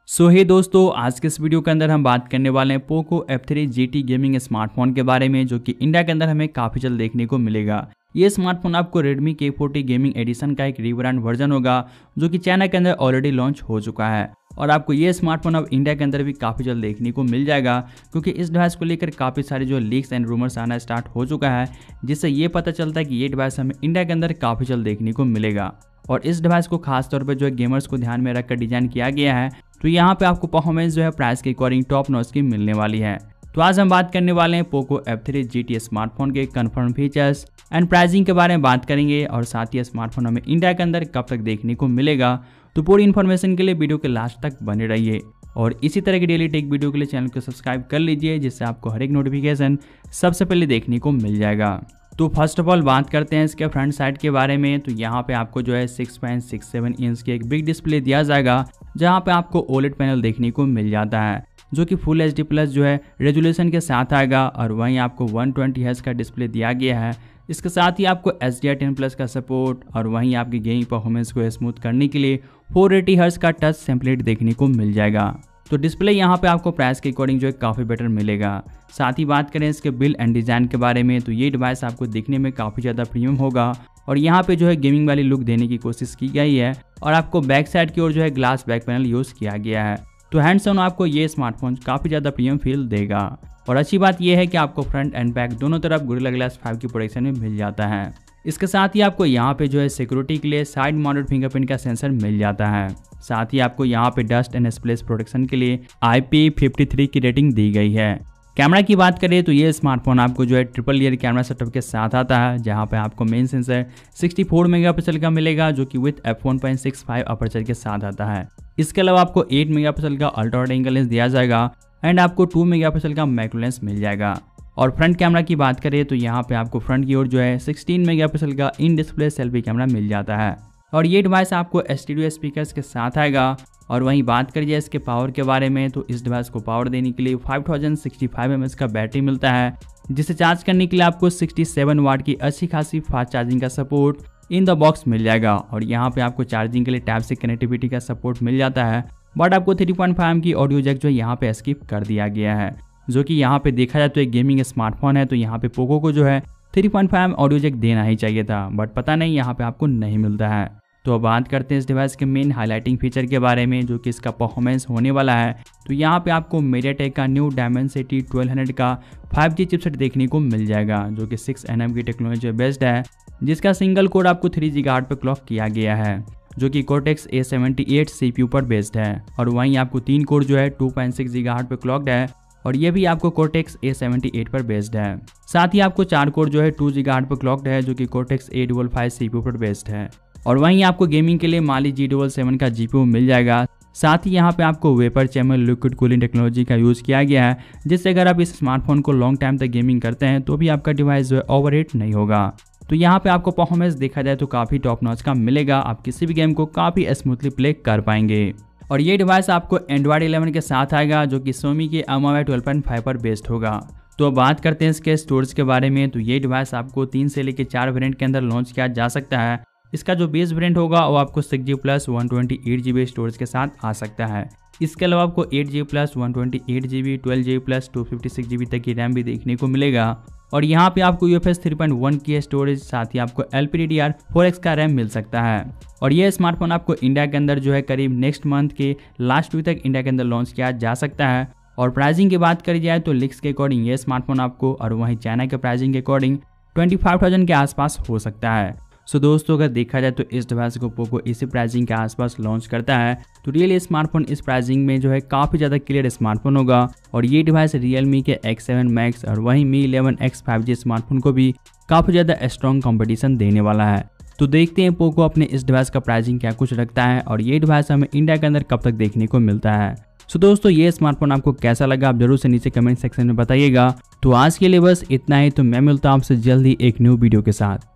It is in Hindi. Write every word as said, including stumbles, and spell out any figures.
सो हे दोस्तों, आज के इस वीडियो के अंदर हम बात करने वाले हैं Poco F three G T gaming smartphone के बारे में, जो कि इंडिया के अंदर हमें काफ़ी जल्द देखने को मिलेगा। ये स्मार्टफोन आपको Redmi के फोर्टी गेमिंग एडिशन का एक रीब्रांड वर्जन होगा, जो कि चाइना के अंदर ऑलरेडी लॉन्च हो चुका है। और आपको ये स्मार्टफोन अब इंडिया के अंदर भी काफ़ी जल्द देखने को मिल जाएगा, क्योंकि इस डिवाइस को लेकर काफ़ी सारे जो लीक्स एंड रूमर्स आना स्टार्ट हो चुका है, जिससे ये पता चलता है कि ये डिवाइस हमें इंडिया के अंदर काफ़ी जल्द देखने को मिलेगा। और इस डिवाइस को खास तौर पर जो है गेमर्स को ध्यान में रखकर डिजाइन किया गया है, तो यहाँ पे आपको परफॉर्मेंस जो है प्राइस के अकॉर्डिंग टॉप नॉच की मिलने वाली है। तो आज हम बात करने वाले हैं Poco F three G T smartphone के कंफर्म फीचर्स एंड प्राइसिंग के बारे में बात करेंगे, और साथ ही स्मार्टफोन हमें इंडिया के अंदर कब तक देखने को मिलेगा। तो पूरी इन्फॉर्मेशन के लिए वीडियो के लास्ट तक बने रहिए, और इसी तरह की डेली टेक वीडियो के लिए चैनल को सब्सक्राइब कर लीजिए, जिससे आपको हर एक नोटिफिकेशन सबसे पहले देखने को मिल जाएगा। तो फर्स्ट ऑफ ऑल बात करते हैं इसके फ्रंट साइड के बारे में। तो यहाँ पे आपको जो है six point six seven inch की एक बिग डिस्प्ले दिया जाएगा, जहाँ पे आपको ओलेड पैनल देखने को मिल जाता है, जो कि फुल एच डी प्लस जो है रेजोल्यूशन के साथ आएगा। और वहीं आपको वन ट्वेंटी हर्ट्ज का डिस्प्ले दिया गया है। इसके साथ ही आपको H D R ten plus का सपोर्ट, और वहीं आपकी गेमिंग परफॉर्मेंस को स्मूथ करने के लिए फोर एटी हर्ट्ज का टच सैम्पलेट देखने को मिल जाएगा। तो डिस्प्ले यहाँ पे आपको प्राइस के अकॉर्डिंग जो है काफ़ी बेटर मिलेगा। साथ ही बात करें इसके बिल्ड एंड डिज़ाइन के बारे में, तो ये डिवाइस आपको दिखने में काफ़ी ज़्यादा प्रीमियम होगा, और यहाँ पे जो है गेमिंग वाली लुक देने की कोशिश की गई है। और आपको बैक साइड की ओर जो है ग्लास बैक पैनल यूज़ किया गया है। तो हैंड्स ऑन आपको ये स्मार्टफोन काफ़ी ज़्यादा प्रीमियम फील देगा। और अच्छी बात यह है कि आपको फ्रंट एंड बैक दोनों तरफ गोरिल्ला ग्लास फाइव की प्रोटेक्शन में मिल जाता है। इसके साथ ही आपको यहाँ पे जो है सिक्योरिटी के लिए साइड माउंटेड फिंगरप्रिंट का सेंसर मिल जाता है। साथ ही आपको यहाँ पे डस्ट एंड स्प्लैश प्रोटेक्शन के लिए आई पी फिफ्टी थ्री की रेटिंग दी गई है। कैमरा की बात करें तो ये स्मार्टफोन आपको जो है ट्रिपल ईयर कैमरा सेटअप के साथ आता है, जहाँ पे आपको main sensor sixty four megapixel का मिलेगा, जो कि with F one point six five aperture के साथ आता है। इसके अलावा आपको एट मेगापिक्सल का अल्ट्रा वाइड एंगल लेंस दिया जाएगा, एंड आपको टू मेगापिक्सल का मैक्रो लेंस मिल जाएगा। और फ्रंट कैमरा की बात करें तो यहाँ पे आपको फ्रंट की ओर जो है सिक्सटीन मेगापिक्सल का इन डिस्प्ले सेल्फी कैमरा मिल जाता है। और ये डिवाइस आपको स्टूडियो स्पीकर्स के साथ आएगा। और वहीं बात करिए इसके पावर के बारे में, तो इस डिवाइस को पावर देने के लिए five thousand sixty five M H का बैटरी मिलता है, जिसे चार्ज करने के लिए आपको सिक्सटी सेवन वाट की अच्छी खासी फास्ट चार्जिंग का सपोर्ट इन द बॉक्स मिल जाएगा। और यहाँ पे आपको चार्जिंग के लिए टाइप सी कनेक्टिविटी का सपोर्ट मिल जाता है, बट आपको थ्री पॉइंट फाइव एम की ऑडियो जैक जो यहाँ पे स्किप कर दिया गया है, जो कि यहाँ पे देखा जाए तो एक गेमिंग स्मार्टफोन है, तो यहाँ पे पोको को जो है three point five M audio jack देना ही चाहिए था, बट पता नहीं यहाँ पे आपको नहीं मिलता है। तो अब बात करते हैं इस डिवाइस के मेन हाईलाइटिंग फीचर के बारे में, जो कि इसका परफॉर्मेंस होने वाला है। तो यहाँ पे आपको मीडियाटेक का न्यू डायमेंसिटी ट्वेल्व हंड्रेड का फाइव जी चिपसेट देखने को मिल जाएगा, जो कि सिक्स एन एम की टेक्नोलॉजी बेस्ड है, जिसका सिंगल कोर आपको थ्री गीगाहर्ट्ज पे क्लॉक किया गया है, जो कि cortex A seventy eight CPU पर बेस्ड है। और वहीं आपको तीन कोर जो है टू पॉइंट सिक्स गीगाहर्ट्ज पे क्लॉक्ड है, और ये भी आपको कोर्टेक्स ए सेवेंटी एट पर बेस्ड है। साथ ही आपको चार कोर जो है टू गीगाहर्ट्ज पर क्लॉक्ड है, जो कि cortex A double five CPU पर बेस्ड है। और वहीं आपको गेमिंग के लिए माली जी डबल सेवन का जीपीयू मिल जाएगा। साथ ही यहाँ पे आपको vapour chamber liquid cooling technology का यूज़ किया गया है, जिससे अगर आप इस स्मार्टफोन को लॉन्ग टाइम तक गेमिंग करते हैं तो भी आपका डिवाइस जो है ओवरहीट नहीं होगा। तो यहाँ पे आपको परफॉर्मेंस देखा जाए तो काफ़ी टॉप नॉच का मिलेगा, आप किसी भी गेम को काफ़ी स्मूथली प्ले कर पाएंगे। और ये डिवाइस आपको एंड्रॉइड इलेवन के साथ आएगा, जो कि सोमी के अमावे ट्वेल्व पॉइंट फाइव पर बेस्ड होगा। तो अब बात करते हैं इसके स्टोरेज के बारे में। तो ये डिवाइस आपको तीन से लेकर चार वेरिएंट के अंदर लॉन्च किया जा सकता है। इसका जो बेस वेरिएंट होगा वो आपको six G plus one twenty eight G B storage के साथ आ सकता है। इसके अलावा आपको eight G plus one twenty eight G B twelve G plus two fifty six G B तक की रैम भी देखने को मिलेगा। और यहाँ पे आपको U F S three point one की स्टोरेज, साथ ही आपको L P D D R four X का रैम मिल सकता है। और ये स्मार्टफोन आपको इंडिया के अंदर जो है करीब नेक्स्ट मंथ के लास्ट वीक तक इंडिया के अंदर लॉन्च किया जा सकता है। और प्राइसिंग की बात करी जाए तो लीक्स के अकॉर्डिंग ये स्मार्टफोन आपको, और वहीं चाइना के प्राइसिंग के अकॉर्डिंग ट्वेंटी फाइव थाउजेंड के आसपास हो सकता है। सो दोस्तों, अगर देखा जाए तो इस डिवाइस को पोको इसी प्राइसिंग के आसपास लॉन्च करता है, तो रियली स्मार्टफोन इस प्राइसिंग में जो है काफ़ी ज़्यादा क्लियर स्मार्टफोन होगा। और ये डिवाइस रियलमी के एक्स सेवन मैक्स और वहीं Mi eleven X five G smartphone को भी काफ़ी ज़्यादा स्ट्रॉन्ग कंपटीशन देने वाला है। तो देखते हैं पोको अपने इस डिवाइस का प्राइसिंग क्या कुछ रखता है, और ये डिवाइस हमें इंडिया के अंदर कब तक देखने को मिलता है। सो दोस्तों, ये स्मार्टफोन आपको कैसा लगा आप जरूर से नीचे कमेंट सेक्शन में बताइएगा। तो आज के लिए बस इतना ही, तो मैं मिलता हूँ आपसे जल्दी एक न्यू वीडियो के साथ।